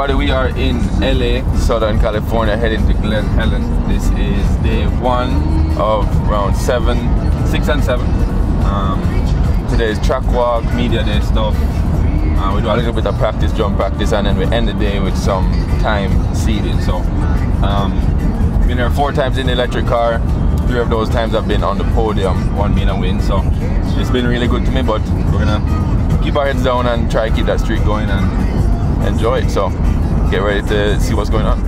everybody, we are in LA, Southern California, heading to Glen Helen. This is day 1 of round 6 and 7. Today is track walk, media day stuff. We do a little bit of practice, jump practice, and then we end the day with some time seeding. So, been there 4 times in the electric car. 3 of those times I've been on the podium, 1 being a win. So it's been really good to me, but we're gonna keep our heads down and try to keep that streak going and enjoy it. So get ready to see what's going on.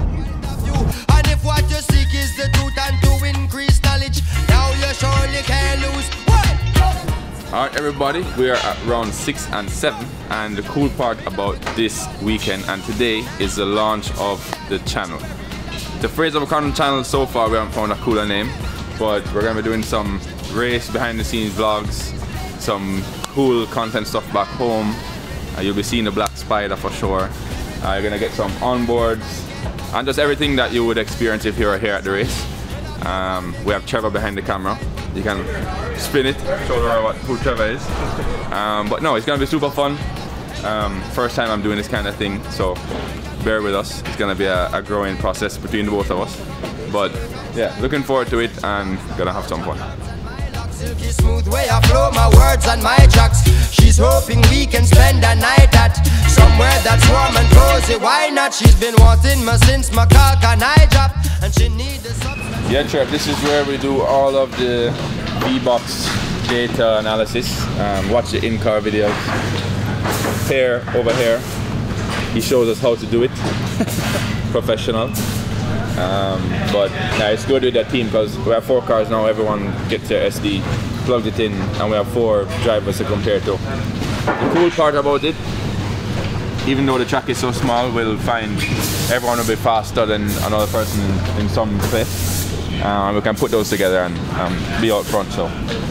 And if what you seek is the truth and to increase knowledge, now you surely can't lose. Alright everybody, we are at round 6 and 7, and the cool part about this weekend and today is the launch of the channel. The Fraser channel so far we haven't found a cooler name, but we're going to be doing some race behind the scenes vlogs, some cool content stuff back home. You'll be seeing the Black Spider for sure. You're going to get some onboards and just everything that you would experience if you were here at the race. We have Trevor behind the camera. You can spin it, show her who Trevor is. But no, it's going to be super fun. First time I'm doing this kind of thing, so bear with us. It's going to be a growing process between the both of us. But yeah, looking forward to it and gonna have some fun. Silky smooth way I flow my words and my tracks. She's hoping we can spend a night at somewhere that's warm and cozy. Why not? She's been wanting me since my car can I drop, and she needs some. Yeah, Trev, this is where we do all of the V-Box data analysis. Watch the in-car videos. Per over here, he shows us how to do it. Professional. But yeah, it's good with that team because we have 4 cars now. Everyone gets their SD, plugged it in, and we have 4 drivers to compare to. The cool part about it, even though the track is so small, we'll find everyone will be faster than another person in some place. We can put those together and be out front, so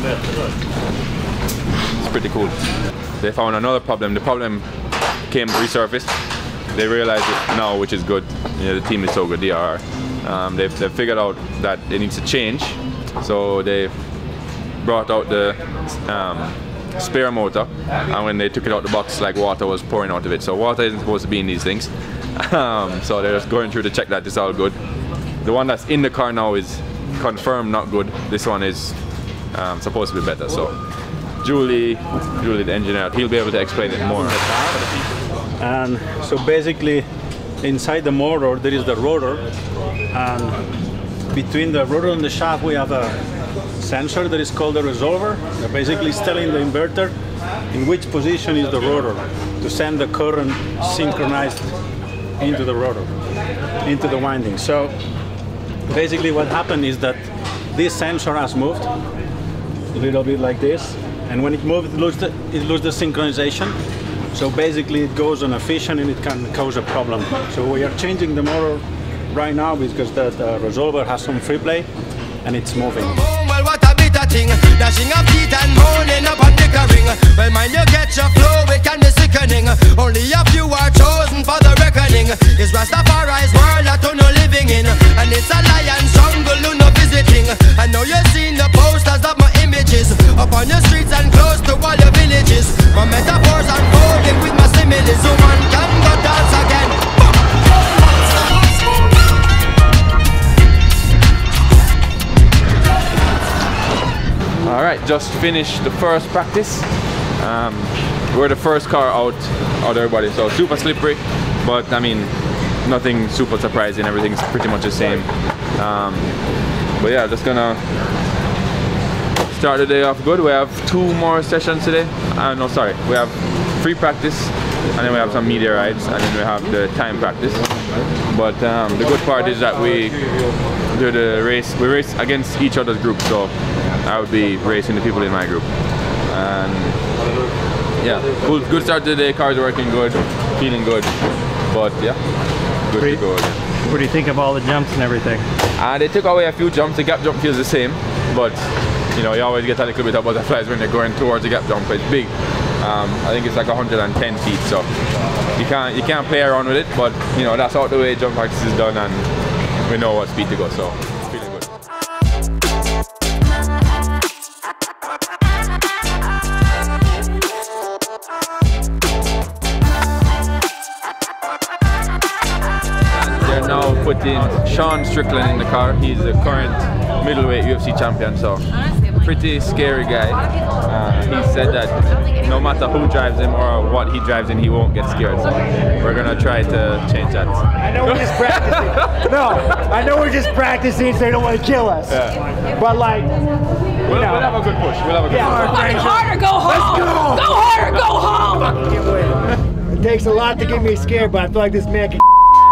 it's pretty cool. They found another problem. The problem came resurfaced. They realized it now, which is good. You know, the team is so good, DRR. They've figured out that it needs to change, so they brought out the spare motor, and when they took it out the box, like water was pouring out of it. So water isn't supposed to be in these things. So they're just going through to check that it's all good. The one that's in the car now is confirmed not good. This one is supposed to be better. So Julie, the engineer, he'll be able to explain it more. And so basically inside the motor there is the rotor, and between the rotor and the shaft we have a sensor that is called the resolver. That basically is telling the inverter in which position is the rotor to send the current synchronized into the rotor, into the winding. So basically what happened is that this sensor has moved a little bit like this, and when it moves it loses the synchronization. So basically it goes inefficient and it can cause a problem. So we are changing the motor right now because the resolver has some free play and it's moving. Well, what a bitter thing, dashing up teeth and moaning up on dickering. Well, mind you get your flow, it can be sickening. Only a few are chosen for the reckoning. It's Rastafari's world that you're no living in, and it's a lion's jungle you're no visiting. I know you've seen the posters of my images up on your streets and close to all your villages. My metaphors unfolding with my similes. Woman can go dance again. Alright, just finished the first practice. We're the first car out everybody, so super slippery, but I mean nothing super surprising, everything's pretty much the same. But yeah, just gonna start the day off good. We have 2 more sessions today. No, sorry, we have free practice, and then we have some media rides, and then we have the time practice. But the good part is that we do the race. We race against each other's group, so I would be racing the people in my group. And yeah, good start to the day. Cars are working good, feeling good. But yeah, good to go again. What do you think of all the jumps and everything? They took away a few jumps. The gap jump feels the same, but you know, you always get a little bit of butterflies when you're going towards the gap jump. It's big. I think it's like 110 feet, so you can't play around with it. But you know, that's out the way. Jump practice is done, and we know what speed to go. So it's feeling good. putting Sean Strickland in the car. He's the current middleweight UFC champion, so pretty scary guy. He said that no matter who drives him or what he drives in, he won't get scared. So we're gonna try to change that. I know we're just practicing. No, I know we're just practicing so they don't want to kill us. Yeah. But like, we'll have a good push. We'll have a good push. Go hard or go home. Let's go. Go hard or go home. Can't wait. It takes a lot to get me scared, but I feel like this man can.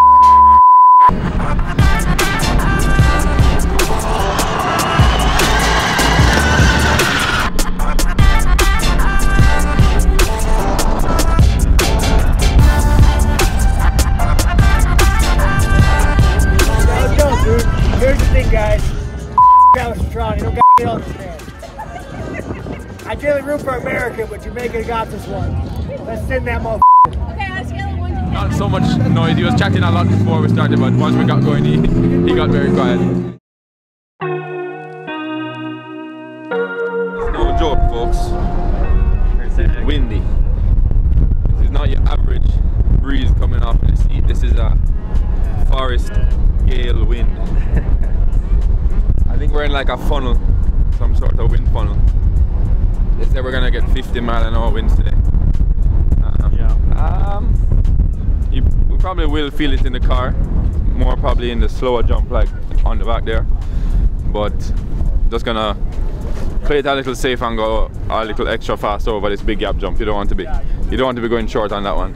Here's the thing, guys. That was strong. You don't got to understand. I really root for America, but Jamaica got this one. Let's send that motherfucker. Okay, let's get it one. Not so much noise. He was chatting a lot before we started, but once we got going, he got very quiet. It's no joke, folks. Windy. This is not your average breeze coming off the sea. This is a forest gale wind. I think we're in like a funnel, some sort of wind funnel. They said we're gonna get 50-mile-an-hour winds today. We probably will feel it in the car, more probably in the slower jump, like on the back there. But just gonna play it a little safe and go a little extra fast over this big gap jump. You don't want to be going short on that one.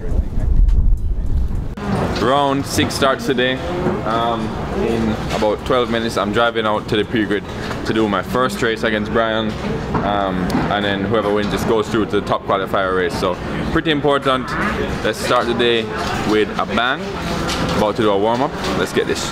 Round 6 starts today. In about 12 minutes I'm driving out to the pre-grid to do my first race against Brian, and then whoever wins just goes through to the top qualifier race. So pretty important. Let's start the day with a bang. About to do a warm-up. Let's get this.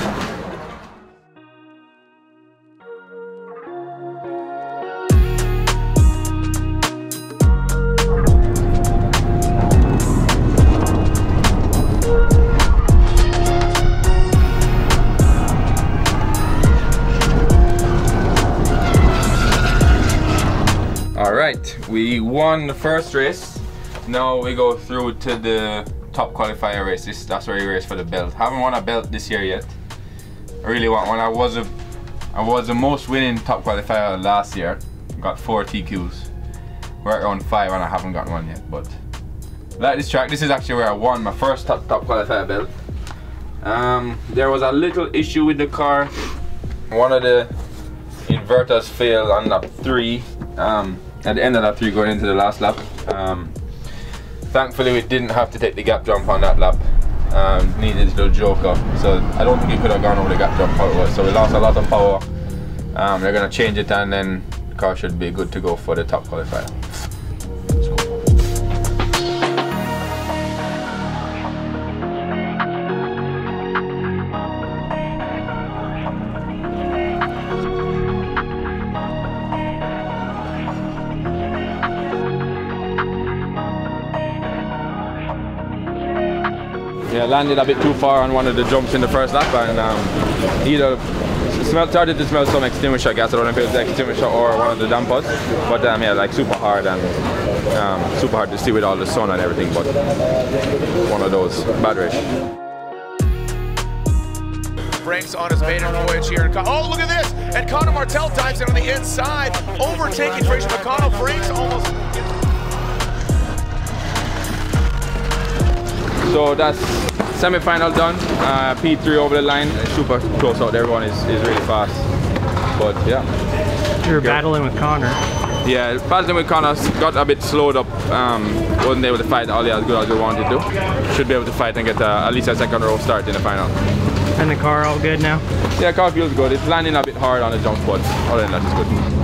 Alright, we won the first race. Now we go through to the top qualifier race. That's where you race for the belt. Haven't won a belt this year yet. I really want one. I was the most winning top qualifier last year. Got 4 TQs. We're at round 5 and I haven't gotten one yet. But like this track, this is actually where I won my first top qualifier belt. There was a little issue with the car. One of the inverters failed on lap 3. At the end of lap 3 going into the last lap. Thankfully we didn't have to take the gap jump on that lap. Needed to do a joker, so I don't think we could have gone over the gap jump how it was. So we lost a lot of power. They're going to change it and then the car should be good to go for the top qualifier. Yeah, landed a bit too far on one of the jumps in the first lap, and either started to smell some extinguisher gas. I don't know if it was the extinguisher or one of the dampers, but yeah, like super hard and super hard to see with all the sun and everything. But one of those bad race. Franks on his maiden voyage here. Oh, look at this! And Conor Martel dives in on the inside, overtaking Fraser McConnell. Franks almost. So that's semi-final done. P3 over the line. Super close out. Everyone is really fast. But yeah. You're battling with Conor. Yeah, battling with Conor. Got a bit slowed up. Wasn't able to fight all as good as we wanted to. Should be able to fight and get at least a second row start in the final. And the car all good now? Yeah, car feels good. It's landing a bit hard on the jump, but other than that, it's good.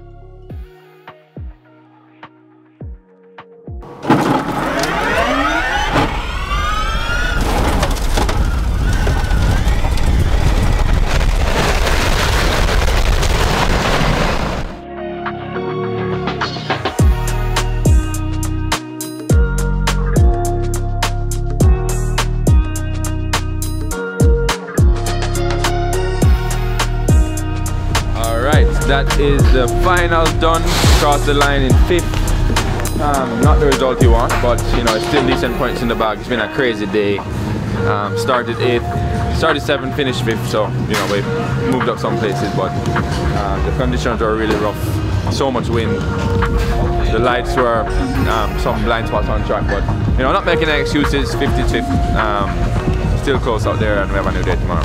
That is the final done. Crossed the line in 5th. Not the result you want, but you know, it's still decent points in the bag. It's been a crazy day. Started 8th, started 7th, finished 5th. So you know, we moved up some places, but the conditions were really rough. So much wind. The lights were some blind spots on track, but you know, not making any excuses. 55th, still close out there, and we have a new day tomorrow.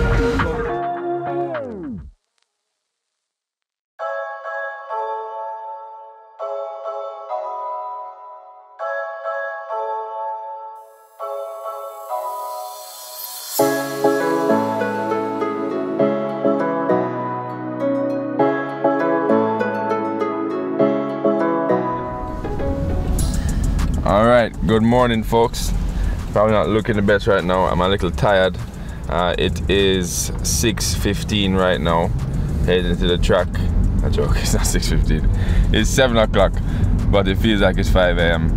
Alright, good morning folks. Probably not looking the best right now. I'm a little tired. It is 6:15 right now. Heading to the track. A joke, it's not 6:15. It's 7 o'clock, but it feels like it's 5 a.m.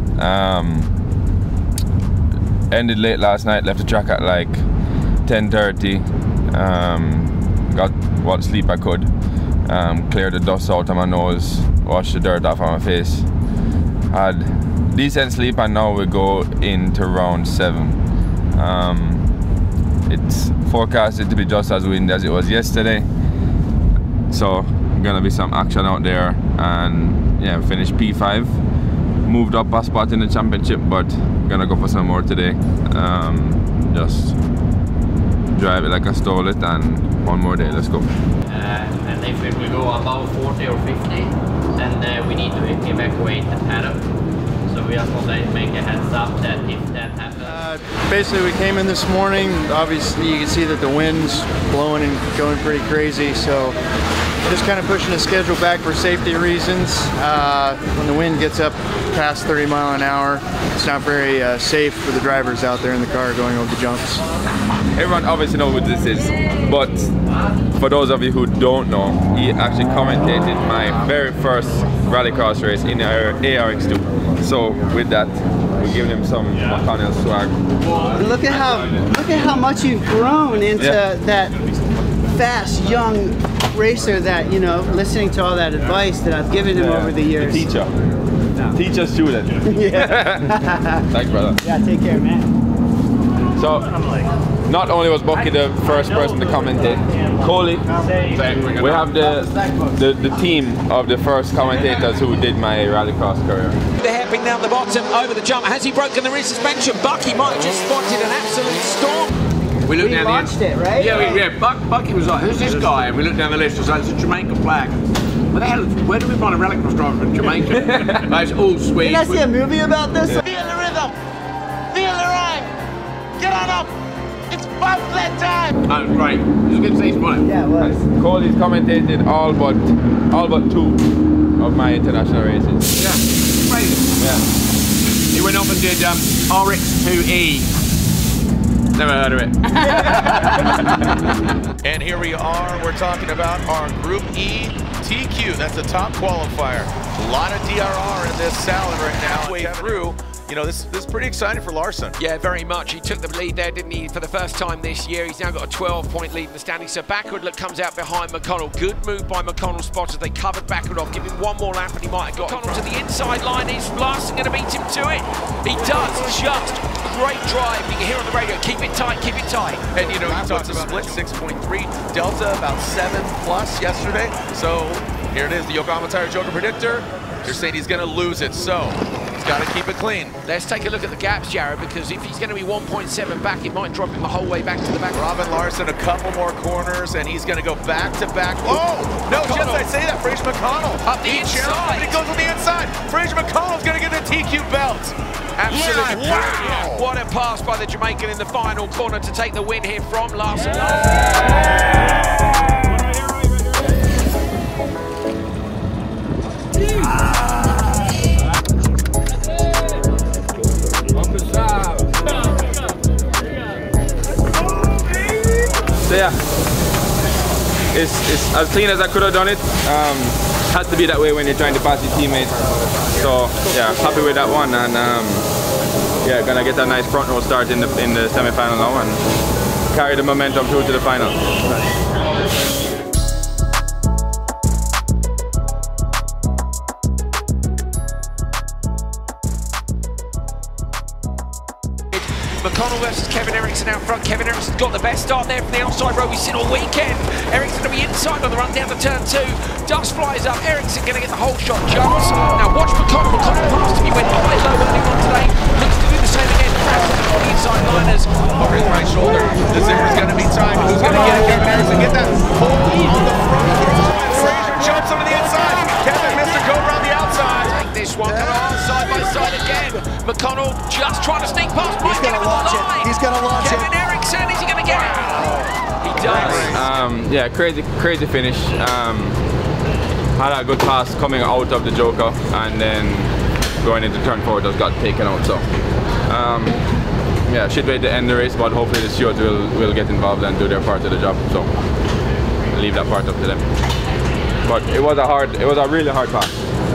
Ended late last night, left the track at like 10:30. Got what sleep I could. Cleared the dust out of my nose, washed the dirt off of my face. Had decent sleep, and now we go into round 7. It's forecasted to be just as windy as it was yesterday, so gonna be some action out there. And yeah, finished P5, moved up a spot in the championship, but gonna go for some more today. Just drive it like I stole it, and one more day. Let's go. And if we go above 40 or 50, then we need to evacuate the paddock. So we just want to make a heads up that if that happens. Basically, we came in this morning. Obviously, you can see that the wind's blowing and going pretty crazy. So just kind of pushing the schedule back for safety reasons. When the wind gets up past 30 miles an hour, it's not very safe for the drivers out there in the car going over the jumps. Everyone obviously knows what this is, but for those of you who don't know, he actually commentated my very first Rallycross race in our ARX2. So with that, we're giving him some McConnell swag. Look at how much you've grown into that fast young racer that, you know, listening to all that advice that I've given him over the years. The teacher student. Yeah. Thanks, brother. Yeah, take care, man. So, not only was Bucky the first person to commentate, Coley, we have the team of the first commentators who did my Rallycross career. The hairpin down the bottom, over the jump. Has he broken the rear suspension? Bucky might have just spotted an absolute storm. We watched it, right? Yeah, Bucky was like, who's this guy? And we looked down the list and said, it's a Jamaican flag. What the hell, where do we find a Rallycross driver from Jamaica? It's all sweet. Did I see a movie about this? Yeah. Feel the rhythm, feel the rhyme. Get on up, it's bobsled time. That was great, it was a good season, wasn't it? Yeah, it was. Coley's commentated all but 2 of my international races. Yeah, crazy. Yeah. He went off and did RX2E. Never heard of it. And here we are, we're talking about our Group E TQ. That's the top qualifier. A lot of DRR in this salad right now. Way through. You know, this is pretty exciting for Larson. Yeah, very much. He took the lead there, didn't he, for the first time this year. He's now got a 12-point lead in the standings. So backward look comes out behind McConnell. Good move by McConnell spotters. They covered backward off, give him one more lap and he might have got McConnell to the inside line. Is Larson going to beat him to it? He does, just great drive. You can hear on the radio, keep it tight, keep it tight. And you know, he talked about split 6.3 Delta, about 7+ yesterday. So here it is, the Yokohama Tire Joker predictor. They're saying he's going to lose it, so he's got to keep it clean. Let's take a look at the gaps, Jared, because if he's going to be 1.7 back, it might drop him the whole way back to the back. Robin Larson, a couple more corners, and he's going to go back-to-back. Oh, no, just I say that, Fraser McConnell. Up the inside. But he goes on the inside. Fraser McConnell's going to get the TQ belt. Absolutely. Yeah, wow. What a pass by the Jamaican in the final corner to take the win here from Larson. So yeah, it's as clean as I could have done it. Has to be that way when you're trying to pass your teammates. So yeah, happy with that one, and yeah, gonna get a nice front row start in the semi-final now and carry the momentum through to the final. McConnell McConnell versus Kevin Eriksson out front. Kevin Eriksson's got the best start there from the outside row we've seen all weekend. Eriksson to be inside on the run down to turn 2. Dust flies up. Eriksson going to get the whole shot. Jumps. Now watch McConnell. McConnell passed him. He went high low early on today. Looks to do the same again. On the inside liners. Over his right shoulder. The zipper's going to be timed. Who's going to get it? Kevin Eriksson. Get that pull on the front. Fraser jumps over the inside. Kevin missed a go around the outside. Take this one. Side by side again. McConnell just trying to sneak past. He's going to launch it. He's going to launch it. Kevin Eriksson, is he going to get it? He does. Yeah, crazy finish. Had a good pass coming out of the Joker, and then going into turn 4 just got taken out. So yeah, should wait to end the race, but hopefully the stewards will get involved and do their part of the job. So I'll leave that part up to them. But it was a really hard pass.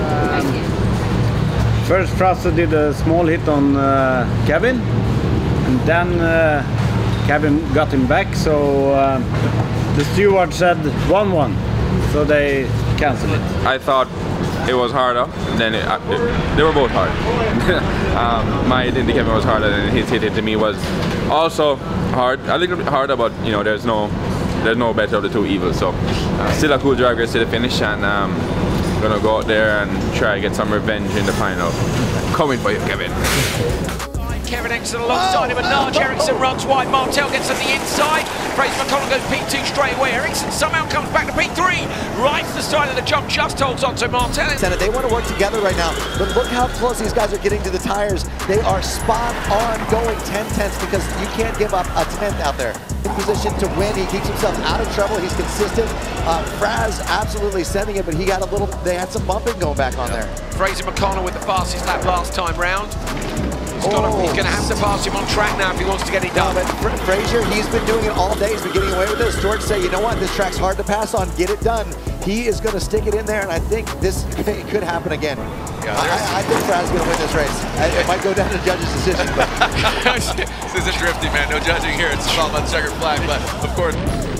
First, Fraser did a small hit on Kevin, and then Kevin got him back. So the steward said 1-1, so they cancelled it. I thought it was harder. Then they were both hard. My hit into Kevin was harder, and his hit into me was also hard. A little bit harder, but you know, there's no better of the two evils. So still a cool drag race to the finish, and gonna go out there and try to get some revenge in the final. Coming for you, Kevin. Kevin Eriksson alongside him, and large Eriksson runs wide. Martel gets on the inside. Fraser McConnell goes P2 straight away. Eriksson somehow comes back to P3. Right to the side of the jump, just holds on to Martel. They want to work together right now, but look how close these guys are getting to the tires. They are spot on going 10/10 because you can't give up a 10th out there. In position to win, he keeps himself out of trouble. He's consistent. Frazz absolutely sending it, but he got a little. They had some bumping going back on there. Fraser McConnell with the fastest lap last time round. He's going to have to pass him on track now if he wants to get it done. But Fraser, he's been doing it all day. He's been getting away with this. George say, you know what, this track's hard to pass on. Get it done. He is going to stick it in there, and I think this could happen again. Yeah, I think Frazz is going to win this race. It might go down to the judge's decision. But this isn't drifting, man. No judging here. It's all about checkered flag. But of course.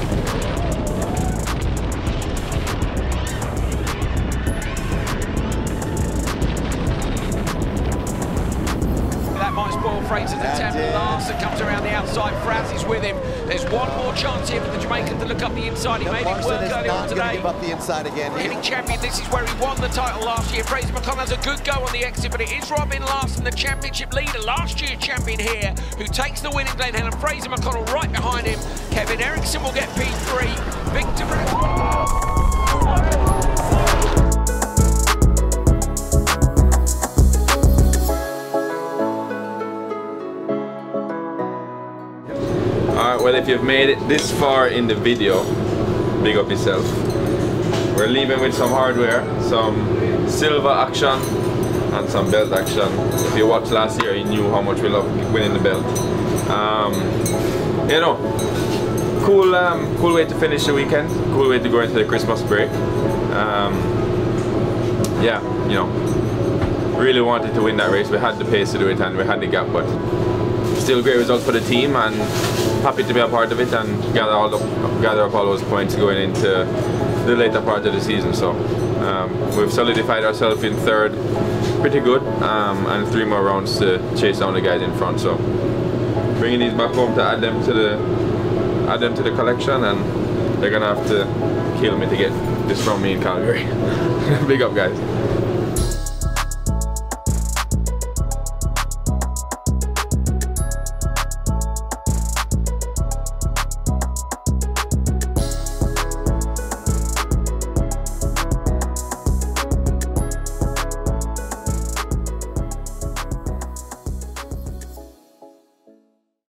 Fraser's attempt. Larson comes around the outside. Frazz is with him. There's one more chance here for the Jamaican to look up the inside. He made it work earlier on today. Give up the inside again. Hitting champion. This is where he won the title last year. Fraser McConnell has a good go on the exit, but it is Robin Larson, the championship leader, last year's champion here, who takes the win in Glen Helen. Fraser McConnell right behind him. Kevin Eriksson will get P3. Victory. Well, if you've made it this far in the video, big up yourself. We're leaving with some hardware, some silver action and some belt action. If you watched last year, you knew how much we love winning the belt. You know, cool way to finish the weekend. Cool way to go into the Christmas break. Yeah, you know, really wanted to win that race. We had the pace to do it and we had the gap, but still great results for the team, and happy to be a part of it and gather up all those points going into the later part of the season. So we've solidified ourselves in third, pretty good, and 3 more rounds to chase down the guys in front. So bringing these back home to add them to the collection, and they're gonna have to kill me to get this from me in Calgary. Big up, guys.